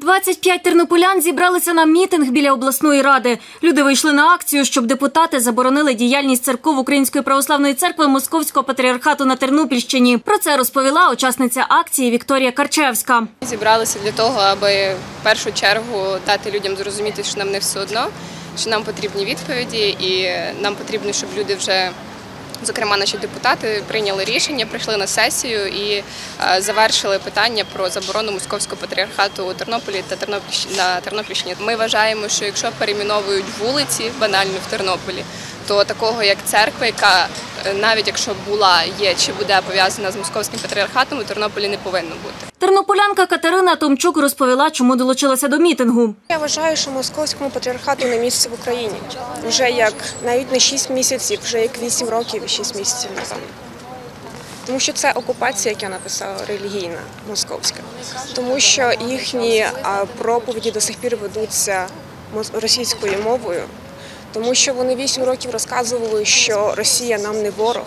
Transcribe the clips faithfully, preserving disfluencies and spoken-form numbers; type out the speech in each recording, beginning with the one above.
двадцять п'ять тернополян зібралися на мітинг біля обласної ради. Люди вийшли на акцію, щоб депутати заборонили діяльність церков Української православної церкви Московського патріархату на Тернопільщині. Про це розповіла учасниця акції Вікторія Карчевська. Зібралися для того, аби в першу чергу дати людям зрозуміти, що нам не все одно, що нам потрібні відповіді і нам потрібно, щоб люди вже, зокрема, наші депутати прийняли рішення, прийшли на сесію і завершили питання про заборону Московського патріархату у Тернополі та на Тернопільщині. Ми вважаємо, що якщо перейменовують вулиці банально в Тернополі, то такого як церква, яка навіть якщо була, є чи буде пов'язана з Московським патріархатом, у Тернополі не повинно бути. Тернополянка Катерина Томчук розповіла, чому долучилася до мітингу. Я вважаю, що Московському патріархату не місце в Україні. Вже як навіть не шість місяців, вже як вісім років і шість місяців, напевно. Тому що це окупація, як я написала, релігійна, московська. Тому що їхні проповіді до сих пір ведуться російською мовою. Тому що вони вісім років розказували, що Росія нам не ворог.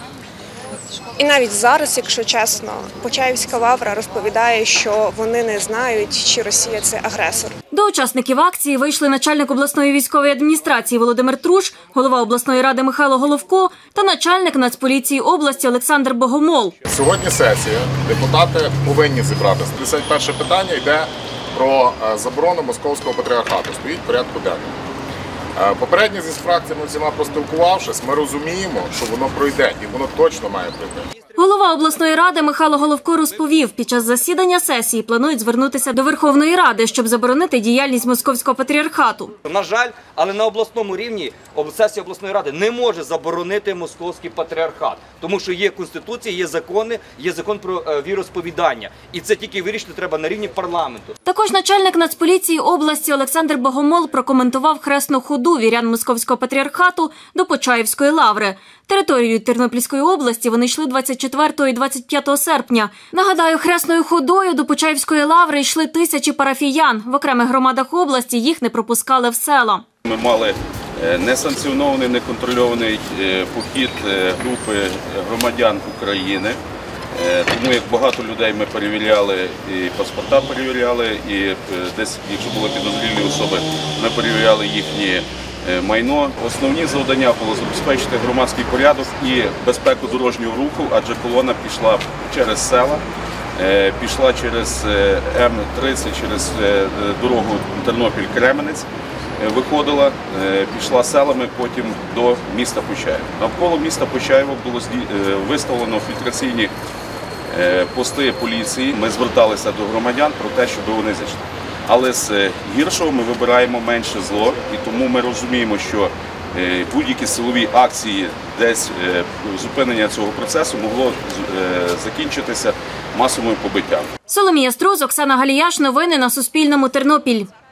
І навіть зараз, якщо чесно, Почаївська лавра розповідає, що вони не знають, чи Росія – це агресор. До учасників акції вийшли начальник обласної військової адміністрації Володимир Труш, голова обласної ради Михайло Головко та начальник Нацполіції області Олександр Богомол. Сьогодні сесія, депутати повинні зібратися. тридцять перше питання йде про заборону Московського патріархату, стоїть в порядку денному. Попередньо зі фракціями всіма поспілкувавшись, ми розуміємо, що воно пройде, і воно точно має пройти. Голова обласної ради Михайло Головко розповів, під час засідання сесії планують звернутися до Верховної Ради, щоб заборонити діяльність Московського патріархату. На жаль, але на обласному рівні сесія обласної ради не може заборонити Московський патріархат, тому що є Конституція, є закони, є закон про віросповідання. І це тільки вирішити треба на рівні парламенту. Також начальник Нацполіції області Олександр Богомол прокоментував хресну ходу вірян Московського патріархату до Почаївської лаври. Територією Тернопільської області вони йшли двадцять четвертого і двадцять п'ятого серпня. Нагадаю, хресною ходою до Почаївської лаври йшли тисячі парафіян. В окремих громадах області їх не пропускали в села. Ми мали несанкціонований, неконтрольований похід групи громадян України. Тому як багато людей ми перевіряли, і паспорта перевіряли, і десь, якщо були підозрілі особи, ми перевіряли їхні майно. Основні завдання було забезпечити громадський порядок і безпеку дорожнього руху, адже колона пішла через села, пішла через М тридцять, через дорогу Тернопіль-Кременець, виходила, пішла селами потім до міста Почаїв. Навколо міста Почаєва було виставлено фільтраційні пости поліції. Ми зверталися до громадян про те, щоб вони зайшли. Але з гіршого ми вибираємо менше зло, і тому ми розуміємо, що будь-які силові акції, десь зупинення цього процесу могло закінчитися масовим побиттям. Соломія Струз, Оксана Галіяш. Новини на Суспільному. Тернопіль.